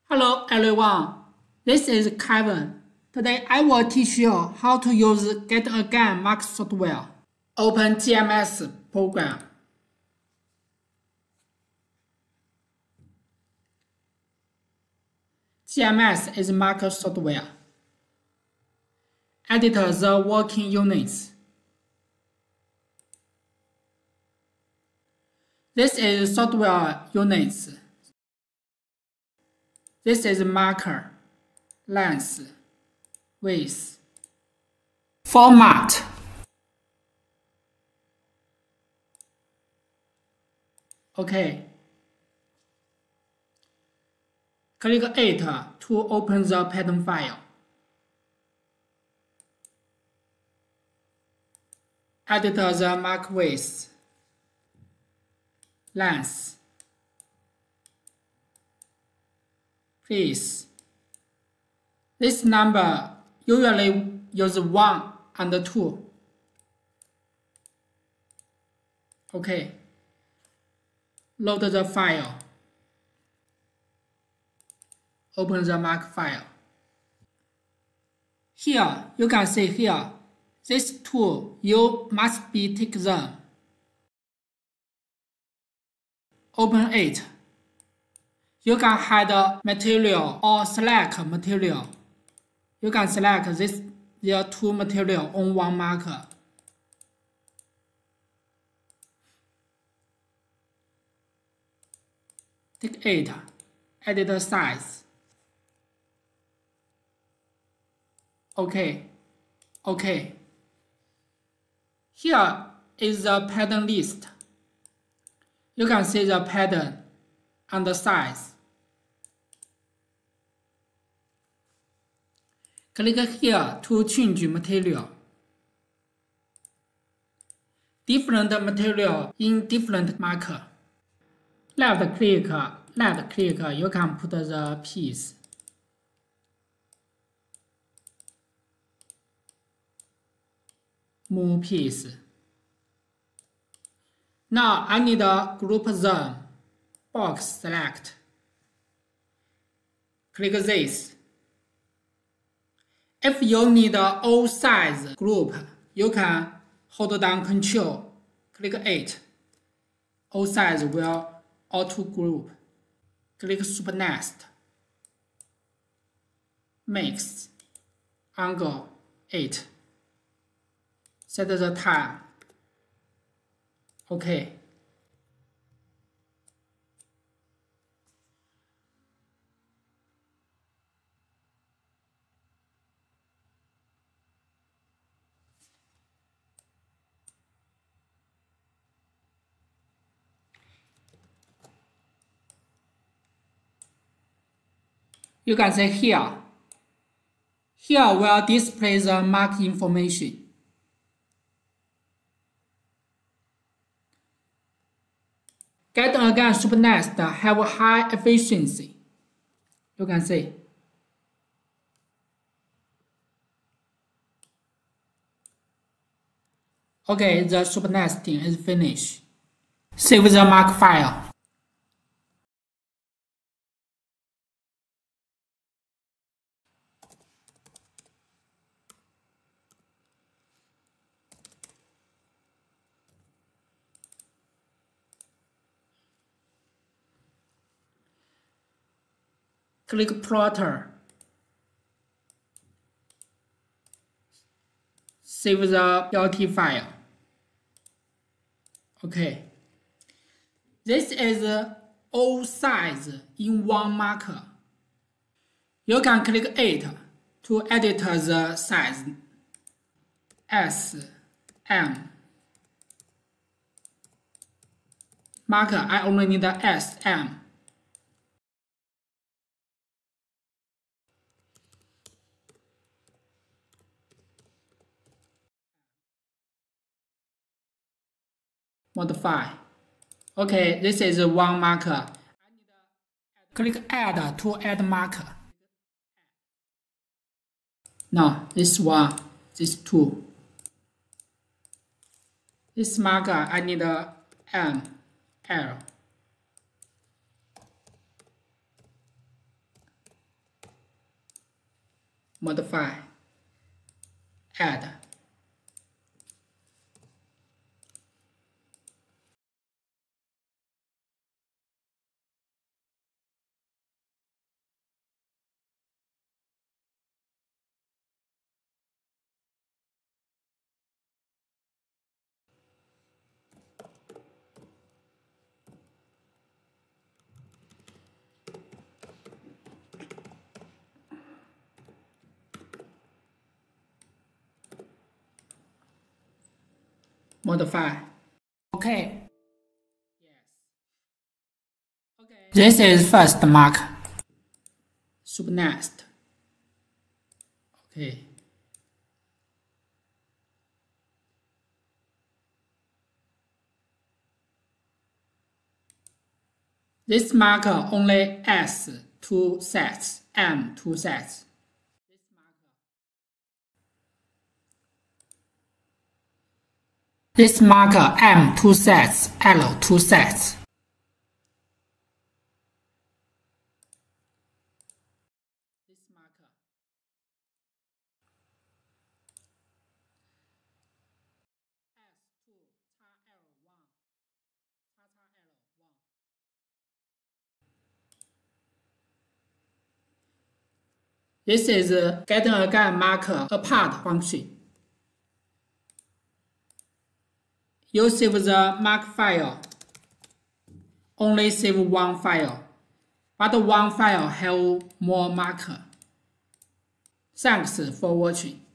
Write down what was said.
Hello everyone, this is Kevin. Today I will teach you how to use GetonAgain mark software. Open GMS program. GMS is marker software. Edit the working units. This is software units. This is marker, length, width, format. OK. Click it to open the pattern file. Edit the mark width, length. Please. This number usually use 1 and 2. OK. Load the file. Open the mark file. Here, you can see here, this two, you must be take them. Open it. You can hide material or select material. You can select there two material on one marker. Take it, edit the size. OK. Here is the pattern list. You can see the pattern and the size. Click here to change material. Different material in different marker. Left click, you can put the piece. Move piece. Now I need to group them. Box select. Click this. If you need all size group, you can hold down Ctrl, click it. All size will auto group. Click Supernest. Mix. Angle 8. Set the time. OK. You can see here. Here will display the mark information. GetonAgain Supernest have high efficiency. You can see. OK, the Supernesting is finished. Save the mark file. Click Plotter. Save the PLT file. OK. This is all size in one marker. You can click it to edit the size. S, M. Marker, I only need the S, M. Modify. OK, this is one marker. Click Add to add marker. No, this one, this two. This marker, I need a M, L. modify, add. Modify. Okay. Yes. Okay. This is first mark. Subnest. Okay. This marker only S 2 sets, M 2 sets. This marker M 2 sets, L 2 sets. This marker S2 L1 L1. This is a GetonAgain marker apart function. You save the mark file. Only save one file, but one file have more marker. Thanks for watching.